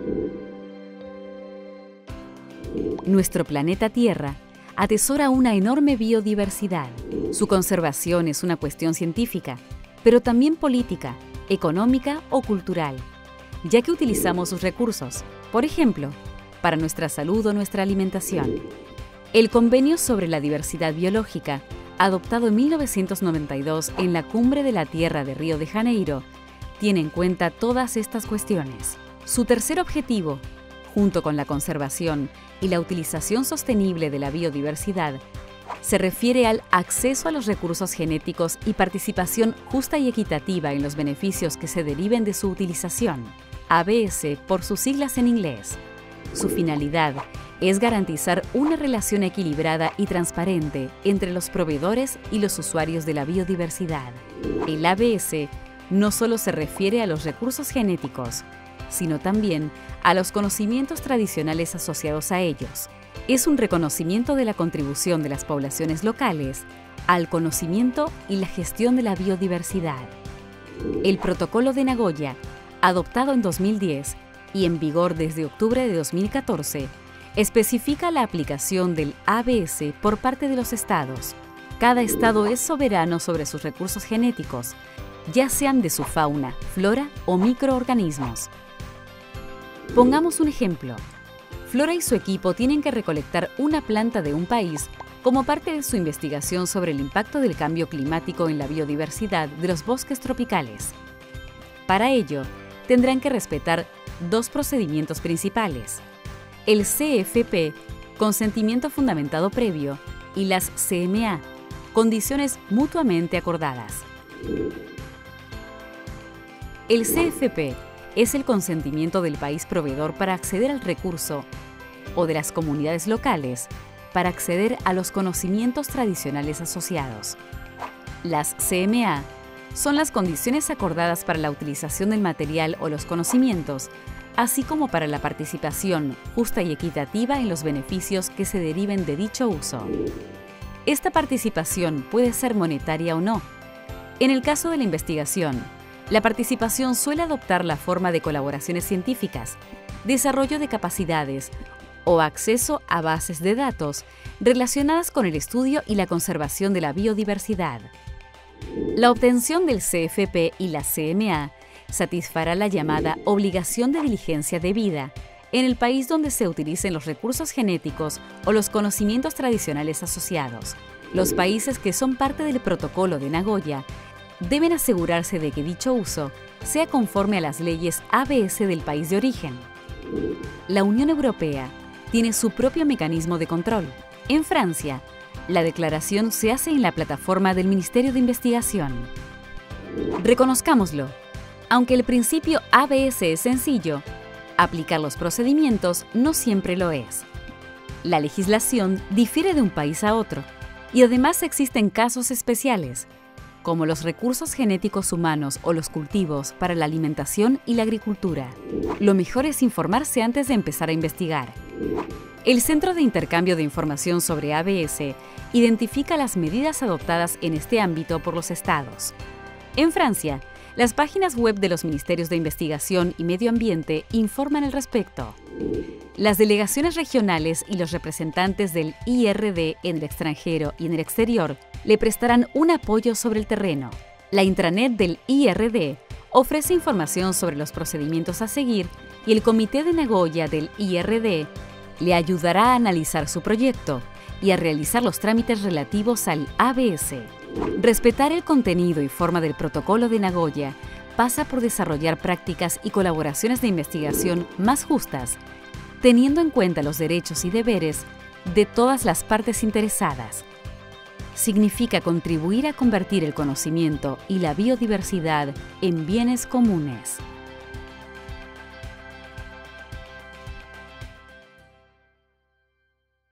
Nuestro planeta Tierra atesora una enorme biodiversidad. Su conservación es una cuestión científica, pero también política, económica o cultural, ya que utilizamos sus recursos, por ejemplo, para nuestra salud o nuestra alimentación. El Convenio sobre la Diversidad Biológica, adoptado en 1992 en la Cumbre de la Tierra de Río de Janeiro, tiene en cuenta todas estas cuestiones. Su tercer objetivo, junto con la conservación y la utilización sostenible de la biodiversidad, se refiere al acceso a los recursos genéticos y participación justa y equitativa en los beneficios que se deriven de su utilización, ABS por sus siglas en inglés. Su finalidad es garantizar una relación equilibrada y transparente entre los proveedores y los usuarios de la biodiversidad. El ABS no solo se refiere a los recursos genéticos, sino también a los conocimientos tradicionales asociados a ellos. Es un reconocimiento de la contribución de las poblaciones locales al conocimiento y la gestión de la biodiversidad. El Protocolo de Nagoya, adoptado en 2010 y en vigor desde octubre de 2014, especifica la aplicación del ABS por parte de los estados. Cada estado es soberano sobre sus recursos genéticos, ya sean de su fauna, flora o microorganismos. Pongamos un ejemplo. Flora y su equipo tienen que recolectar una planta de un país como parte de su investigación sobre el impacto del cambio climático en la biodiversidad de los bosques tropicales. Para ello, tendrán que respetar dos procedimientos principales: el CFP, consentimiento fundamentado previo, y las CMA, condiciones mutuamente acordadas. El CFP es el consentimiento del país proveedor para acceder al recurso o de las comunidades locales para acceder a los conocimientos tradicionales asociados. Las CMA son las condiciones acordadas para la utilización del material o los conocimientos, así como para la participación justa y equitativa en los beneficios que se deriven de dicho uso. Esta participación puede ser monetaria o no. En el caso de la investigación, la participación suele adoptar la forma de colaboraciones científicas, desarrollo de capacidades o acceso a bases de datos relacionadas con el estudio y la conservación de la biodiversidad. La obtención del CFP y la CMA satisfará la llamada obligación de diligencia debida en el país donde se utilicen los recursos genéticos o los conocimientos tradicionales asociados. Los países que son parte del Protocolo de Nagoya deben asegurarse de que dicho uso sea conforme a las leyes ABS del país de origen. La Unión Europea tiene su propio mecanismo de control. En Francia, la declaración se hace en la plataforma del Ministerio de Investigación. Reconozcámoslo, aunque el principio ABS es sencillo, aplicar los procedimientos no siempre lo es. La legislación difiere de un país a otro y además existen casos especiales, como los recursos genéticos humanos o los cultivos para la alimentación y la agricultura. Lo mejor es informarse antes de empezar a investigar. El Centro de Intercambio de Información sobre ABS identifica las medidas adoptadas en este ámbito por los estados. En Francia, las páginas web de los Ministerios de Investigación y Medio Ambiente informan al respecto. Las delegaciones regionales y los representantes del IRD en el extranjero y en el exterior le prestarán un apoyo sobre el terreno. La intranet del IRD ofrece información sobre los procedimientos a seguir y el Comité de Nagoya del IRD le ayudará a analizar su proyecto y a realizar los trámites relativos al ABS. Respetar el contenido y forma del Protocolo de Nagoya pasa por desarrollar prácticas y colaboraciones de investigación más justas, teniendo en cuenta los derechos y deberes de todas las partes interesadas. Significa contribuir a convertir el conocimiento y la biodiversidad en bienes comunes.